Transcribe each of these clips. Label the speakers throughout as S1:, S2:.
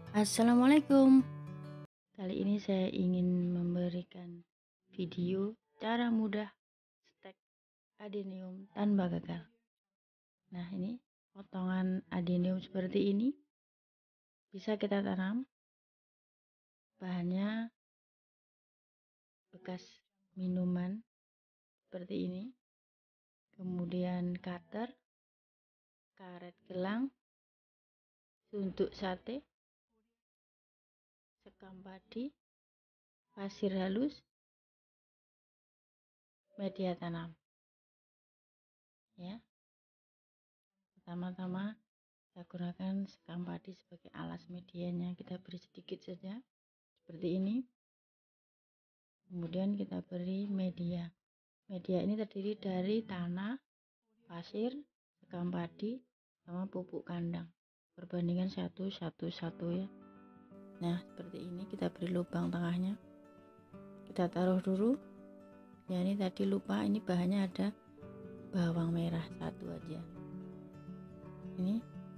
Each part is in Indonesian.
S1: Assalamualaikum. Kali ini saya ingin memberikan video cara mudah stek adenium tanpa gagal. Nah, ini potongan adenium seperti ini bisa kita tanam. Bahannya bekas minuman seperti ini. Kemudian cutter, karet gelang, suntuk sate, sekam padi, pasir halus, media tanam. Ya, pertama-tama saya gunakan sekam padi sebagai alas medianya. Kita beri sedikit saja seperti ini. Kemudian kita beri media. Media ini terdiri dari tanah, pasir, sekam padi, sama pupuk kandang. Perbandingan 1:1:1 ya. Nah, seperti ini kita beri lubang tengahnya. Kita taruh dulu. Ya, ini tadi lupa, ini bahannya ada bawang merah 1 aja. Ini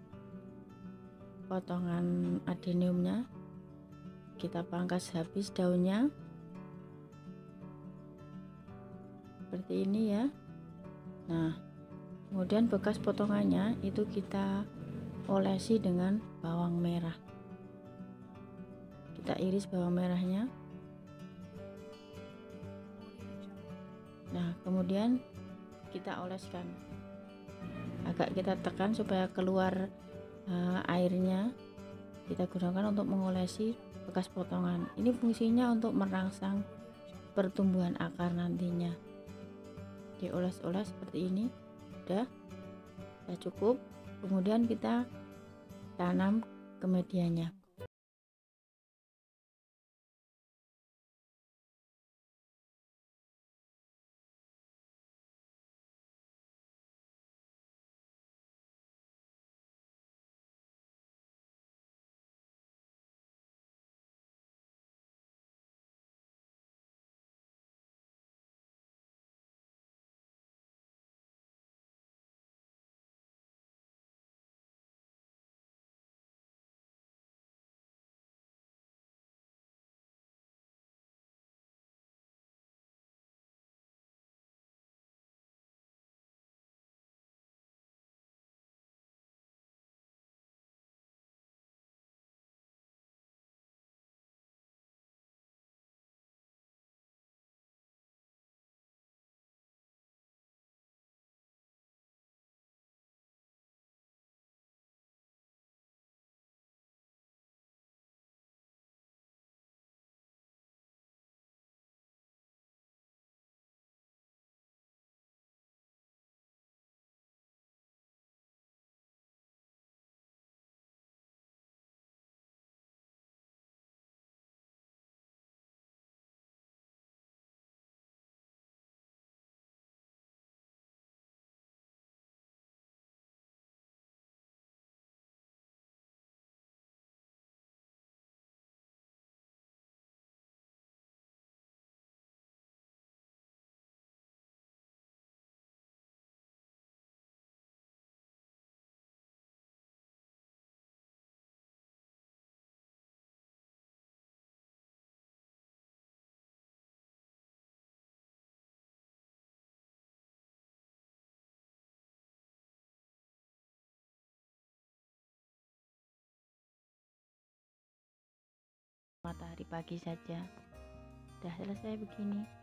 S1: potongan adeniumnya. Kita pangkas habis daunnya. Seperti ini ya. Nah, kemudian bekas potongannya itu kita olesi dengan bawang merah. Kita iris bawang merahnya. Nah, kemudian kita oleskan. Agak kita tekan supaya keluar airnya. Kita gunakan untuk mengolesi bekas potongan. Ini fungsinya untuk merangsang pertumbuhan akar nantinya. Dioles-oles seperti ini. Sudah cukup. Kemudian kita tanam ke medianya. Matahari pagi saja. Sudah selesai begini.